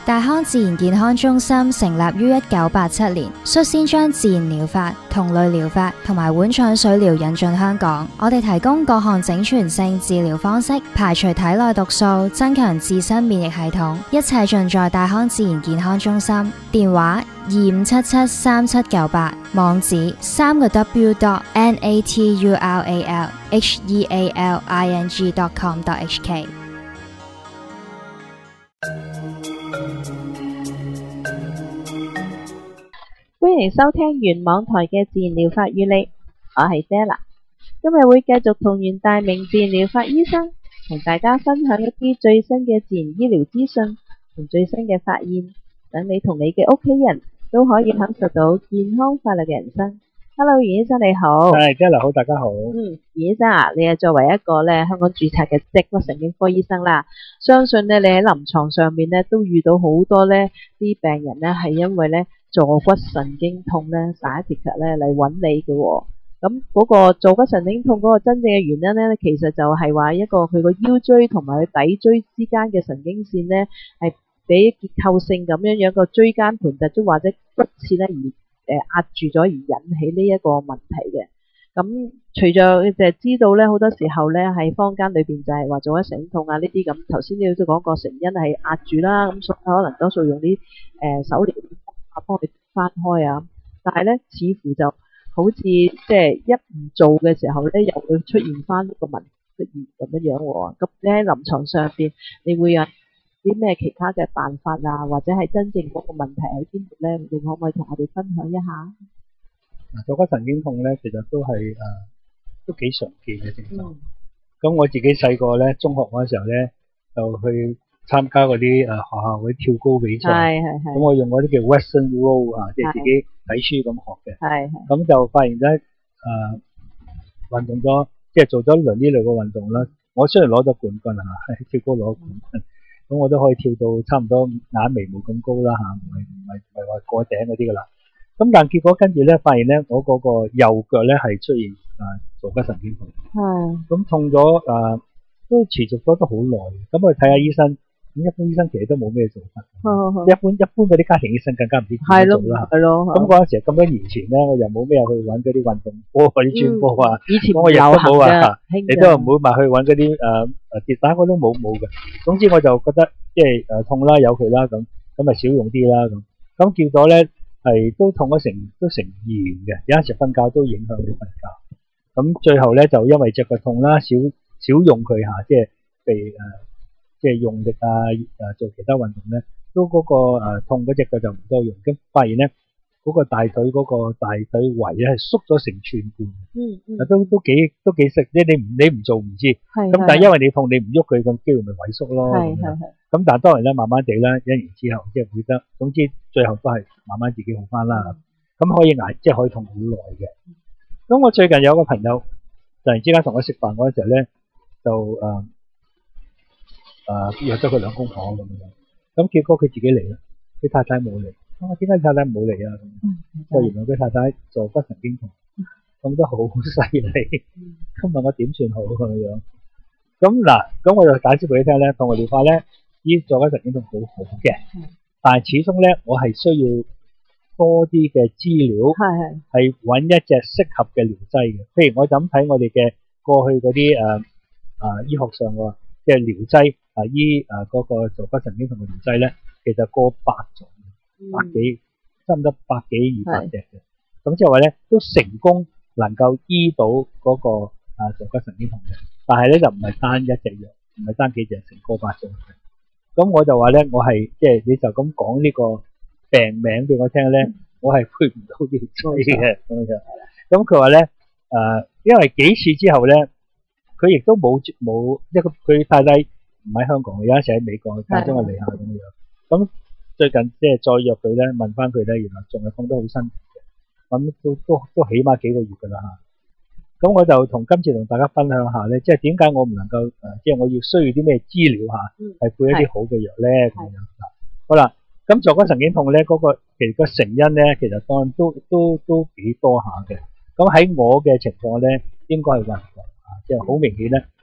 大康自然健康中心成立於1987年，率先將自然療法、同類療法同埋碗腸水療引進香港。我哋提供各項整全性治療方式，排除體內毒素，增強自身免疫系統，一切盡在大康自然健康中心。電話25773798，網址3個 naturalhealing.com.hk。 歡迎收聽原網台嘅自然療法與你，我係 Della。今日會繼續同袁大明自然療法醫生同大家分享一啲最新嘅自然醫療資訊同最新嘅發現，等你同你嘅屋企人都可以享受到健康快樂嘅人生。Hello， 袁醫生你好。 係，Della好，大家好。 袁醫生啊，你係作為一個香港註冊嘅脊骨神經科醫生啦，相信你喺臨床上面都遇到好多啲病人係因為坐骨神經痛sciatica嚟揾你嘅喎。咁嗰個坐骨神經痛嗰個真正嘅原因其實就係話一個佢個腰椎同埋佢底椎之間嘅神經線係俾結構性咁樣個椎間盤突出或者骨刺而壓住咗而引起呢一個問題嘅。咁除咗就係知道好多時候喺坊間裏邊就係話坐骨神經痛啊呢啲咁，頭先你都講過成因係壓住啦，咁所以可能多數用啲手療幫佢翻開啊，但係似乎就好似即係一唔做嘅時候又會出現翻呢個問題咁樣喎。咁你喺臨床上邊，你會有啲咩其他嘅辦法啊，或者係真正嗰個問題喺邊度咧？你可唔可以同我哋分享一下？ 坐骨神經痛其實都係都幾常見嘅症狀。咁我自己細個中學嗰陣時候就去參加嗰啲學校嗰啲跳高比賽。咁我用嗰啲叫 Western Roll 啊，即係自己睇書咁學嘅。咁就發現運動咗，即係做咗一輪呢類嘅運動啦。我雖然攞咗冠軍跳高攞冠軍，咁我都可以跳到差唔多眼眉毛咁高啦唔係話過頂嗰啲噶啦。咁但結果跟住發現我嗰個右腳係出現坐骨神經痛。咁痛咗都持續咗都好耐。咁我哋睇下醫生，咁一般醫生其實都冇咩做法。一般嗰啲家庭醫生更加唔知點做啦。咁嗰陣時咁多年前我又冇咩去揾嗰啲運動科嗰啲專科啊。 以前我亦都冇話，你都唔會話去揾嗰啲跌打我都冇嘅。總之我就覺得即係痛啦，有佢啦咁咪少用啲啦咁。咁叫咗係都痛咗成2年嘅，有陣時瞓覺都影響你瞓覺。咁最後就因為隻腳痛啦，少用佢即係被即係用力做其他運動都嗰個痛嗰隻腳就唔多用。咁發現嗰個大腿圍係縮咗成寸半。都幾識，即係你唔做唔知。咁但係因為你痛你唔喐佢，咁機會咪萎縮咯。咁但係當然慢慢地1年之後即係會得，總之最後都係慢慢自己好翻啦。咁可以捱，即係可以痛好耐嘅。咁我最近有個朋友突然之間同我食飯嗰陣時候就約咗佢兩公婆咁樣。咁結果佢自己嚟啦，佢太太冇嚟。點解太太冇嚟啊？就原來佢太太坐骨神經痛，痛得好犀利。咁問我點算好咁樣？咁我就解釋俾你聽動物療法醫坐骨神經痛好好嘅，但係始終我係需要多啲嘅資料，係揾一隻適合嘅療劑嘅。譬如我就咁睇我哋嘅過去嗰啲醫學上嘅即係療劑醫嗰個坐骨神經痛嘅療劑其實過百種。百幾，差唔多100幾200隻嘅。咁即係話都成功能夠醫到嗰個坐骨神經痛嘅，但係就唔係單一隻藥，唔係單幾隻，成過百種。咁我就話我係即係你就咁講呢個病名俾我聽我係配唔到療劑嘅咁樣。咁佢話因為幾次之後佢亦都冇一個佢太太唔喺香港，有陣時喺美國，間中嚟下咁樣。咁最近即係再約佢問翻佢原來仲係痛得好辛苦嘅。咁都起碼幾個月噶啦。咁我就今次同大家分享下即係點解我唔能夠即係我要需要啲咩資料係配一啲好嘅藥咁樣。好啦，咁坐骨神經痛嗰個其實個成因其實當然都幾多下嘅。咁喺我嘅情況應該係運動即係好明顯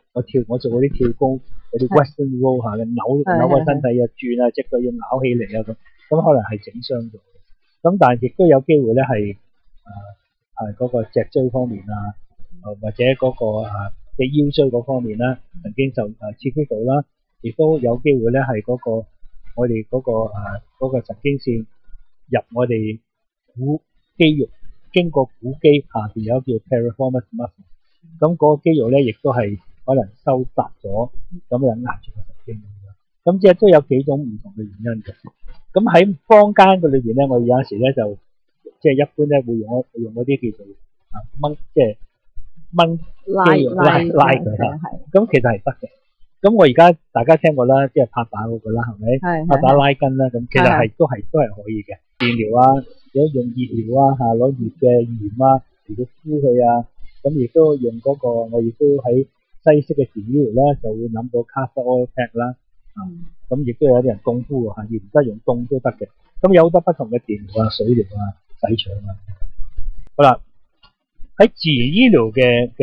我做嗰啲跳高嗰啲 Western roll 下嘅，扭個身體啊轉啊，隻腳要拗起嚟啊咁可能係整傷咗。咁但係亦都有機會咧係嗰個脊椎方面啊，或者嗰個嘅腰椎嗰方面啦，曾經就刺激到啦，亦都有機會咧係我哋嗰個神經線入我哋股肌肉，經過股肌下邊有一個叫 piriformis muscle， 咁嗰個肌肉咧亦都係可能收窄咗，咁樣壓住個神經。咁即係都有幾種唔同嘅原因嘅。咁喺坊間嘅裏邊咧，我有陣時咧就即係一般咧會用嗰啲叫做掹，即係掹肌肉拉佢啦。咁其實係得嘅。咁我而家大家聽過啦，即係拍打嗰個啦，係咪？拍打拉筋啦，咁其實係都係可以嘅。電療啊，有用熱療啊，攞熱嘅鹽啊嚟到敷佢啊。咁亦都用嗰個，我亦都喺西式嘅電療啦，就會諗到 castor oil pack 啦。咁亦都有啲人凍敷喎，亦唔得用凍都得嘅。咁有好多不同嘅電療啊、水療啊、洗腸啊。好啦，喺自然醫療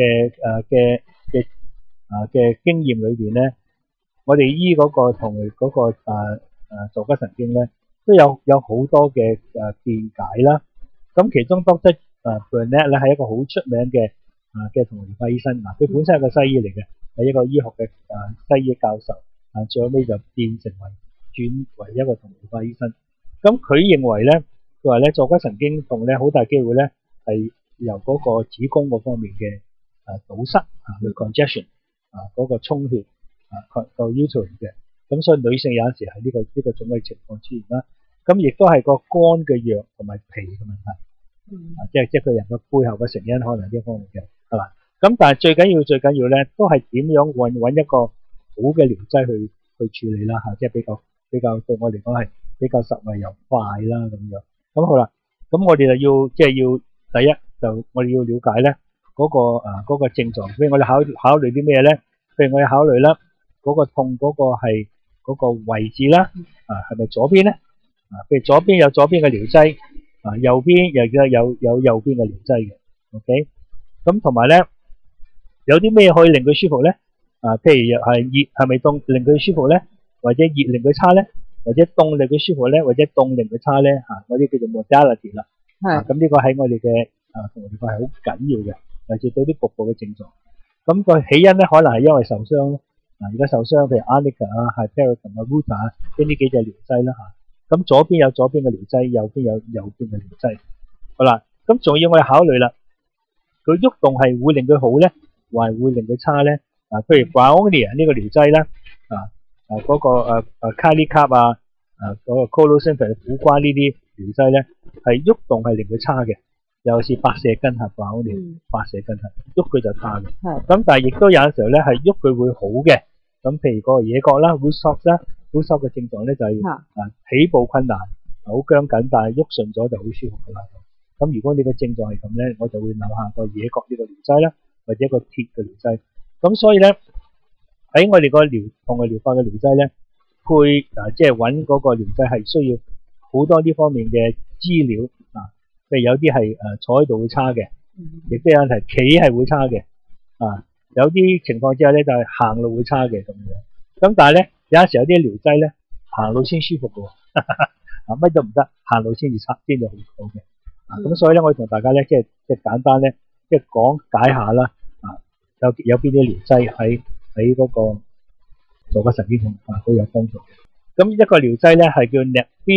嘅經驗裏邊咧，我哋醫嗰個同嗰個坐骨神經咧，都有好多嘅見解啦。咁其中 Dr. Burnett 咧係一個好出名嘅同療法醫生。佢本身係個西醫嚟嘅，係一個醫學嘅西醫教授。最後尾就轉為一個同療法醫生。咁佢認為咧，佢話咧坐骨神經痛咧，好大機會咧係由嗰個子宮嗰方面嘅堵塞去 congestion 嗰個充血個 uterine 嘅。咁所以女性有陣時係呢個種嘅情況出現啦。咁亦都係個肝嘅藥同埋脾嘅問題。即係個人嘅背後嘅成因可能呢方面嘅係啦。咁但係最緊要咧，都係點樣揾一個好嘅療劑去處理啦，即係比較對我嚟講係比較實惠又快啦咁樣。咁好啦，咁我哋就要第一就我哋要了解咧嗰個症狀。譬如我哋考慮啲咩咧？譬如我哋考慮啦，嗰個痛嗰個係嗰個位置啦，係咪左邊咧？譬如左邊有左邊嘅療劑，右邊又有右邊嘅療劑嘅。OK， 咁同埋咧有啲咩可以令佢舒服咧？譬如係熱係咪凍令佢舒服咧？或者熱令佢差咧？或者凍令佢舒服咧？或者凍令佢差咧？嗰啲叫做 modality 啦。咁呢個喺我哋嘅同療法係好緊要嘅，尤其是對啲局部嘅症狀。咁個起因咧，可能係因為受傷。而家受傷，譬如 Arnica Hypericum Ruta 呢幾隻療劑啦。咁左邊有左邊嘅療劑，右邊有右邊嘅療劑。好啦，咁仲要我哋考慮啦，佢喐動係會令佢好咧，還係會令佢差咧？譬如 Brownia 呢個療劑啦，嗰個 Kali-Carb 嗰個 Colocynth 苦瓜呢啲療劑咧，係喐動係令佢差嘅，尤其是白蛇根係 Brownia，白蛇根係喐佢就差嘅。咁但係亦都有陣時候咧係喐佢會好嘅。咁譬如個野角啦 root socks 啦 root socks 嘅症狀咧就係起步困難，好僵緊，但係喐順咗就好舒服噶啦。咁如果你個症狀係咁咧，我就會諗下個野角呢個療劑啦，或者一個鐵嘅療劑。咁所以咧喺我哋個同嘅療法嘅療劑咧，即係揾嗰個療劑係需要好多呢方面嘅資料。譬如有啲係坐喺度會差嘅，亦都有人係企係會差嘅。有啲情況之下咧就係行路會差嘅咁樣。咁但係咧有陣時有啲療劑咧行路先舒服嘅喎，乜都唔得，行路先至差，先至好嘅。咁所以咧我同大家咧即係簡單咧即係講解下啦。有邊啲療劑喺嗰個坐骨神經痛都有幫助。咁一個療劑咧係叫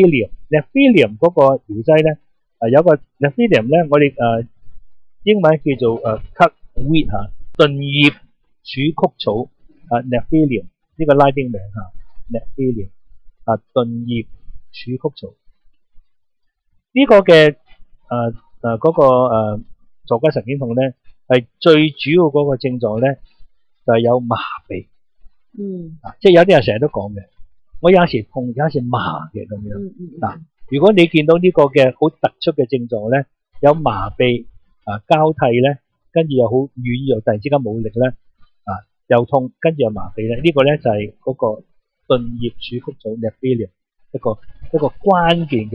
Nepthylium 嗰個療劑咧，有個 Nepthylium 咧，我哋英文叫做Cuckweed 鈍葉鼠曲草Nepthylium 呢個拉丁名Nepthylium 鈍葉鼠曲草呢個嘅嗰個坐骨神經痛咧。係最主要嗰個症狀咧，就係有麻痹。即係有啲人成日都講嘅，我有時痛，有時麻嘅咁樣。如果你見到呢個嘅好突出嘅症狀咧，有麻痹交替咧，跟住又好軟弱，突然之間冇力咧，又痛，跟住又麻痹咧，呢個咧就係嗰個鈍葉鼠曲草 Nepthylium 一個關鍵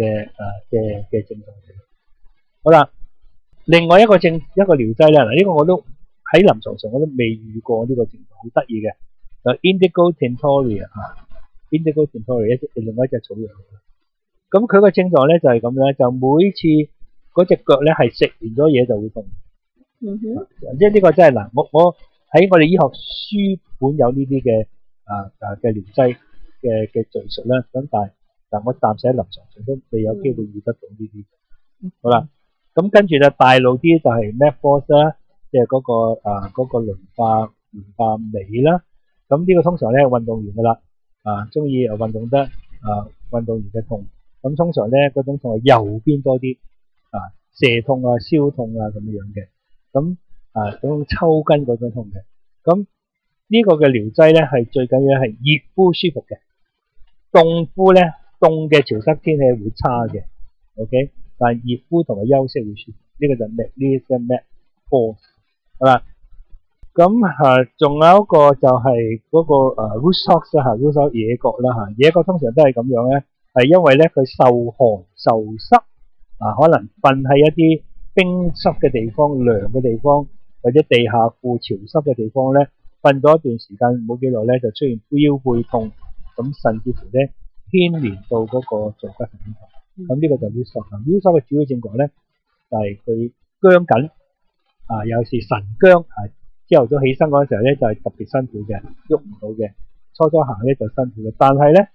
嘅症狀。好啦。另外一個療劑咧，呢個我都喺臨床上我都未遇過呢個症狀，好得意嘅。就 Indigo Tinctoria ，Indigo Tinctoria 另外一隻草藥。咁佢個症狀咧就係咁樣，就每次嗰隻腳咧係食完咗嘢就會痛。即係呢個真係難。我喺我哋醫學書本有呢啲嘅嘅療劑嘅敘述啦。咁但我暫時喺臨床上都未有機會遇得到呢啲。好啦，咁跟住就大路啲就係 MedForce 啦，即係嗰個磷化鎂啦。咁呢個通常咧運動員噶啦，中意運動得運動員嘅痛。咁通常咧嗰種痛係右邊多啲，射痛啊、燒痛啊咁樣嘅。咁嗰種抽筋嗰種痛嘅。咁呢個嘅療劑咧係最緊要係熱敷舒服嘅，凍敷咧凍嘅潮濕天氣會差嘅。OK。但係熱敷同埋休息會舒服，呢個就 MedForce。好啦，咁仲有一個就係嗰個root socks 啦，root 野角啦，野角通常都係咁樣咧，係因為咧佢受寒受濕，可能瞓喺一啲冰濕嘅地方、涼嘅地方，或者地下庫潮濕嘅地方咧，瞓咗一段時間冇幾耐咧就出現腰背痛，咁甚至乎咧牽連到嗰個坐骨神經痛。咁呢個就 root socks。root socks 嘅主要症狀咧就係佢僵緊，有時晨僵，朝頭早起身嗰陣時候咧就係特別辛苦嘅，喐唔到嘅。初行咧就辛苦嘅，但係咧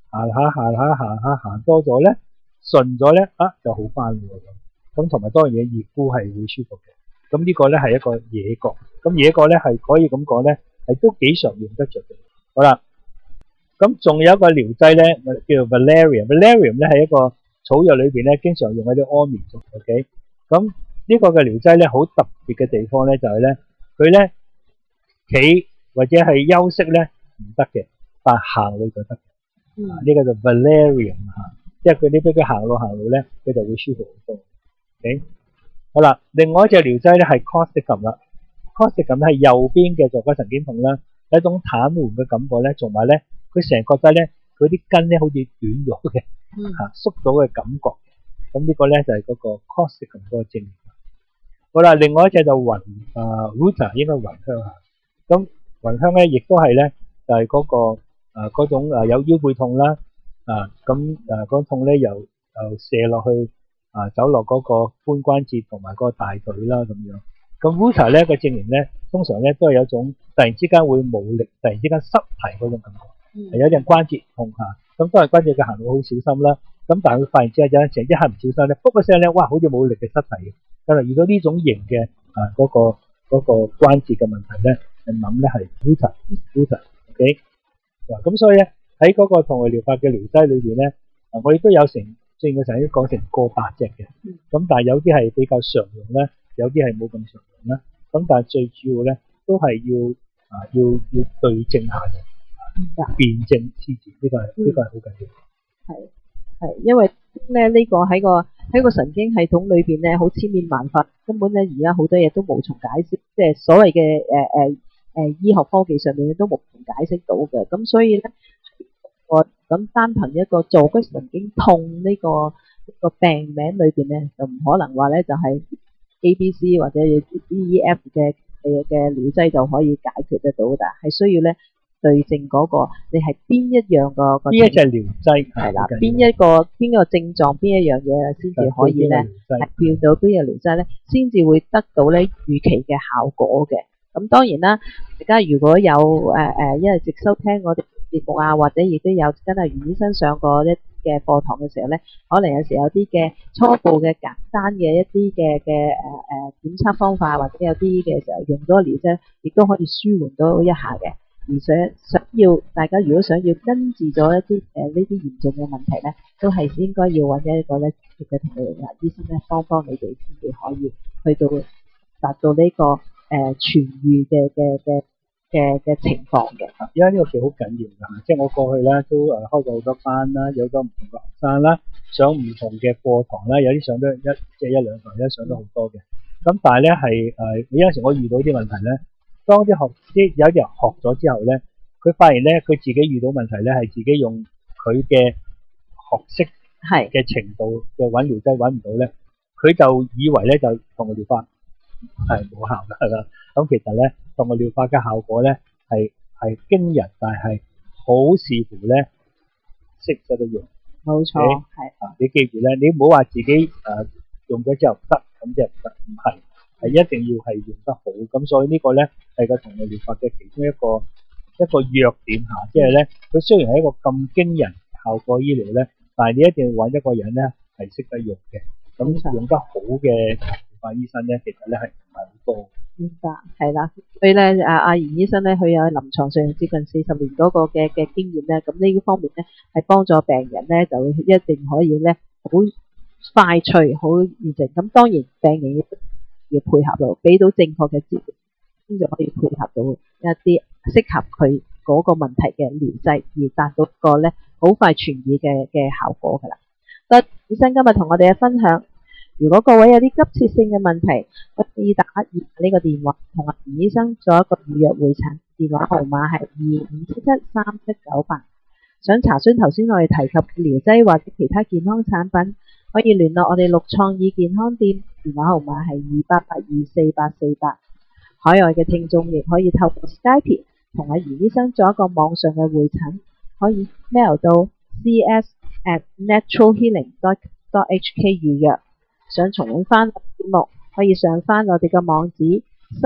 行多咗咧，順咗咧就好翻喎。咁同埋當然嘢熱敷係會舒服嘅。咁呢個咧係一個野角。咁野角咧係可以咁講咧係都幾常用得着嘅。好啦，咁仲有一個療劑咧叫做 Valerium。Valerium 咧係一個草藥裏邊咧經常用喺啲安眠藥。OK。咁呢個嘅療劑咧好特別嘅地方咧就係咧佢咧企或者係休息咧唔得嘅，但行路就得。呢個就 Valerium 即係佢俾佢行路咧，佢就會舒服好多。OK。好啦，另外一隻療劑咧係 Corsicum 啦。Corsicum 係右邊嘅坐骨神經痛啦，有一種癱瘓嘅感覺咧，同埋咧佢成日覺得咧佢啲筋咧好似短咗嘅，縮咗嘅感覺。咁呢個咧就係嗰個 Corsicum 嗰個症。好啦，另外一隻就Ruta 應該芸香。咁芸香咧亦都係咧就係嗰個嗰種有腰背痛啦，咁嗰痛咧由射落去走落嗰個髖關節同埋嗰個大腿啦咁樣。咁 Ruta 咧個症型咧通常咧都係有一種突然之間會冇力，突然之間失蹄嗰種感覺，係有啲人關節痛咁當然關節嘅行路好小心啦。咁但係佢發現之後有陣時一下唔小心咧，卜一聲咧，哇，好似冇力嘅失蹄嘅。咁啊遇到呢種型嘅嗰個關節嘅問題咧，你諗咧係 Ruta。OK。咁所以咧喺嗰個同類療法嘅療劑裏邊咧，我哋都有正如我曾經講成過百隻嘅。咁但係有啲係比較常用咧，有啲係冇咁常用啦。咁但係最主要咧都係要對症下藥，辨證施治，呢個係好緊要。 係，因為咧呢個喺個神經系統裏邊咧好千變萬化，根本咧而家好多嘢都無從解釋，即係所謂嘅醫學科技上面咧都無從解釋到嘅。咁所以咧，咁單憑一個坐骨神經痛呢個病名裏邊咧，就唔可能話咧就係 ABC 或者 DEF 嘅療劑就可以解決得到㗎，係需要咧對症嗰個你係邊一樣個邊一隻療劑係啦，邊個症狀邊一樣嘢先至可以咧係變到邊個療劑咧，先至會得到咧預期嘅效果嘅。咁當然啦，大家如果有因為直收聽我哋節目或者亦都有跟阿袁醫生上過一嘅課堂嘅時候咧，可能有時有啲嘅初步嘅簡單嘅一啲嘅檢測方法，或者有啲嘅時候用咗個療劑，亦都可以舒緩到一下嘅。而且大家如果想要根治咗一啲呢啲嚴重嘅問題咧，都係應該要揾一個咧直接嘅同類醫生咧幫你哋先至可以去到達到呢個痊愈嘅情況嘅。 而家呢個其實好緊要㗎，即係我過去咧都開過好多班啦，有咗唔同嘅學生啦，上唔同嘅課堂啦，有啲上得一兩堂，有啲上得好多嘅。咁但係咧係有陣時我遇到啲問題咧。當有啲人學咗之後咧，佢發現咧佢自己遇到問題咧係自己用佢嘅學識嘅程度嘅揾療劑揾唔到咧，佢就以為咧就同佢療法， 係冇效㗎啦。咁其實咧，動物療法嘅效果咧係驚人，但係好視乎咧識唔識得用。 冇錯，係啊，你記住咧，你唔好話自己用咗之後唔得，咁即係唔得，唔係一定要係用得好。咁所以呢個咧係個動物療法嘅其中一個弱點嚇，即係咧佢雖然係一個咁驚人效果醫療咧，但係你一定要揾一個人咧係識得用嘅。咁用得好嘅療法醫生咧，其實咧係唔係好多。 明白，係啦。所以咧，阿嚴醫生咧，佢有臨床上接近40年嗰個嘅經驗咧，咁呢方面咧係幫助病人咧就一定可以咧好快脆、好完整。咁當然病人要配合到，俾到正確嘅治療，先就可以配合到一啲適合佢嗰個問題嘅療劑，而達到個咧好快痊愈嘅效果㗎啦。多謝醫生今日同我哋嘅分享。如果各位有啲急切性嘅問題，可以打呢個電話同阿嚴醫生做一個預約會診，電話號碼係25773798。想查詢頭先我哋提及嘅療劑或者其他健康產品，可以聯絡我哋綠創意健康店，電話號碼係28824848。海外嘅聽眾亦可以透過 Skype 同阿嚴醫生做一個網上嘅會診，可以 mail 到 cs@naturalhealing.hk 預約。想重溫翻節目，可以上翻我哋嘅網址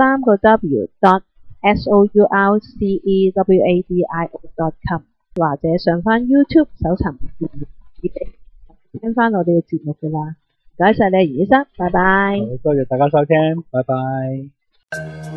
3w.sourcewadio.com， 或者上翻 YouTube 搜尋聽翻我哋嘅節目噶啦。唔該晒你，嚴醫生，拜拜。 好，多謝大家收聽，拜拜。